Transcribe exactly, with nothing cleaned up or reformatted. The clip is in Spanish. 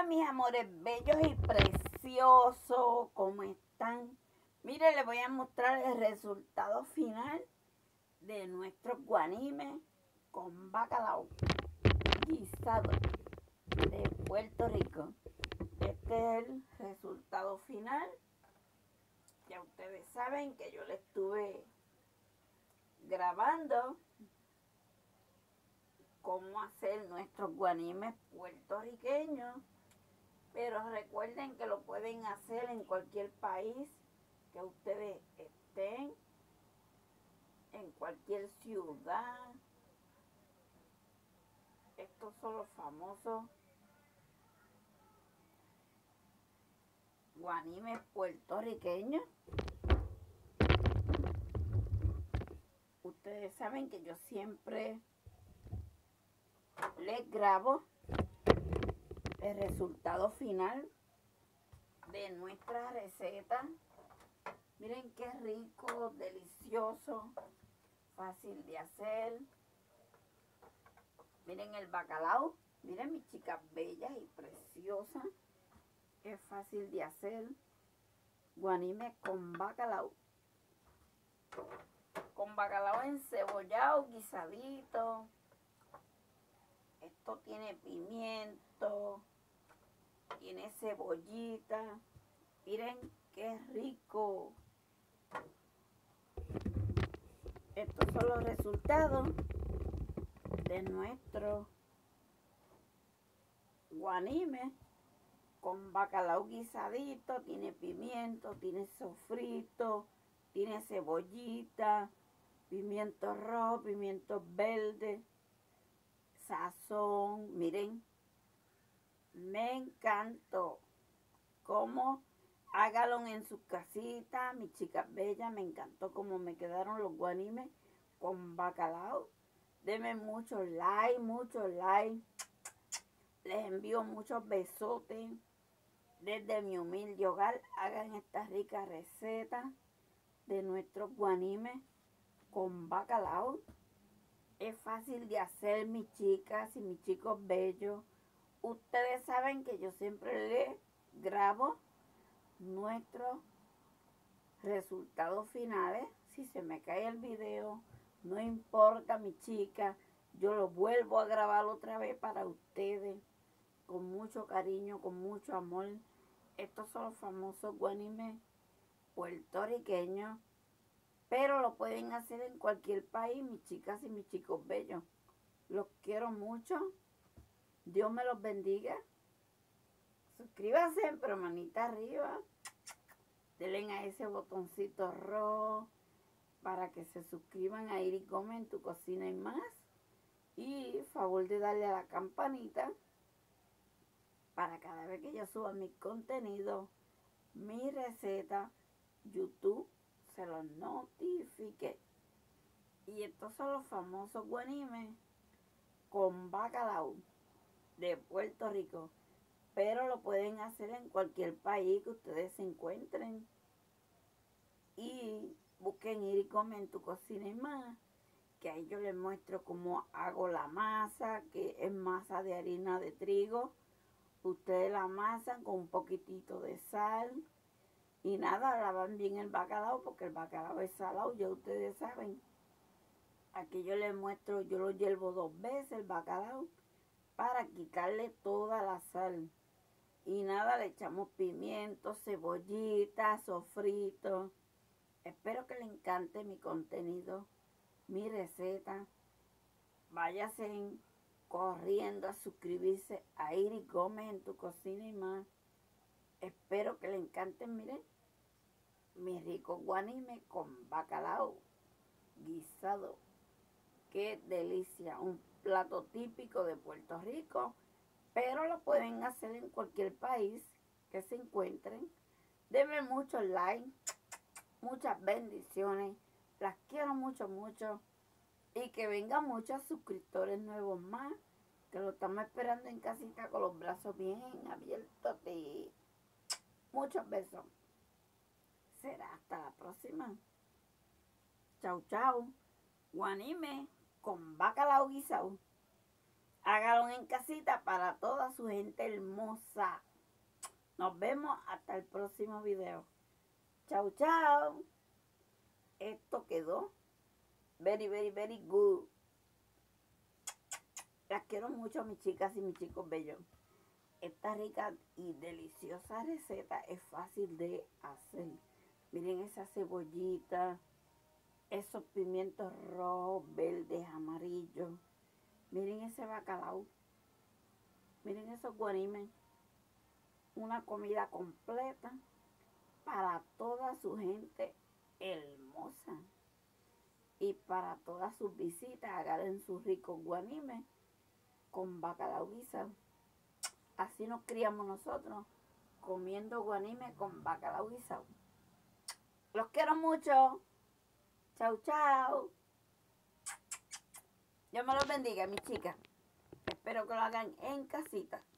mis amores bellos y preciosos, ¿cómo están? Miren, les voy a mostrar el resultado final de nuestro guanime con bacalao guisado de Puerto Rico. Este es el resultado final. Ya ustedes saben que yo le estuve grabando cómo hacer nuestros guanimes puertorriqueños, pero recuerden que lo pueden hacer en cualquier país que ustedes estén, en cualquier ciudad. Estos son los famosos guanimes puertorriqueños. Ustedes saben que yo siempre les grabo el resultado final de nuestra receta. Miren qué rico, delicioso, fácil de hacer. Miren el bacalao. Miren mis chicas bellas y preciosas. Es fácil de hacer. Guanime con bacalao. Con bacalao encebollado, guisadito. Esto tiene pimiento, tiene cebollita. Miren qué rico. Estos son los resultados de nuestro guanime con bacalao guisadito. Tiene pimiento, tiene sofrito, tiene cebollita, pimiento rojo, pimiento verde, sazón. Miren, me encantó. Como hágalo en su casita, mis chicas bellas. Me encantó cómo me quedaron los guanimes con bacalao. Denme muchos like, muchos like. Les envío muchos besotes desde mi humilde hogar. Hagan esta rica receta de nuestros guanimes con bacalao. Es fácil de hacer, mis chicas y mis chicos bellos. Ustedes saben que yo siempre les grabo nuestros resultados finales. Si se me cae el video, no importa, mi chica, yo lo vuelvo a grabar otra vez para ustedes, con mucho cariño, con mucho amor. Estos son los famosos guanimes puertorriqueños, pero lo pueden hacer en cualquier país, mis chicas y mis chicos bellos. Los quiero mucho. Dios me los bendiga. Suscríbanse, pero manita arriba. Denle a ese botoncito rojo para que se suscriban a Iris Gómez en tu cocina y más. Y favor de darle a la campanita para cada vez que yo suba mi contenido, mi receta, YouTube se los notifique. Y estos son los famosos guanimes con bacalao de Puerto Rico. Pero lo pueden hacer en cualquier país que ustedes se encuentren. Y busquen Iris Gómez en tu cocina y más, que ahí yo les muestro cómo hago la masa, que es masa de harina de trigo. Ustedes la amasan con un poquitito de sal. Y nada, lavan bien el bacalao, porque el bacalao es salado, ya ustedes saben. Aquí yo les muestro, yo lo hiervo dos veces el bacalao para quitarle toda la sal. Y nada, le echamos pimiento, cebollita, sofrito. Espero que les encante mi contenido, mi receta. Váyase corriendo a suscribirse a Iris Gómez en tu cocina y más. Espero que les encanten, miren, mi rico guanime con bacalao guisado. Qué delicia, un plato típico de Puerto Rico, pero lo pueden hacer en cualquier país que se encuentren. Denme muchos likes, muchas bendiciones, las quiero mucho, mucho, y que vengan muchos suscriptores nuevos más, que lo estamos esperando en casita con los brazos bien abiertos. Y muchos besos. Será hasta la próxima. Chau, chau. Guanime con bacalao guisado. Hágalo en casita para toda su gente hermosa. Nos vemos hasta el próximo video. Chau, chau. Esto quedó very, very, very good. Las quiero mucho, mis chicas y mis chicos bellos. Esta rica y deliciosa receta es fácil de hacer. Miren esa cebollita, esos pimientos rojos, verdes, amarillos. Miren ese bacalao. Miren esos guarimes. Una comida completa para toda su gente hermosa. Y para todas sus visitas, agarren sus ricos guanimes con bacalao guisado. Así nos criamos nosotros, comiendo guanime con bacalao guisado. Los quiero mucho. Chau, chau. Dios me los bendiga, mis chicas. Espero que lo hagan en casita.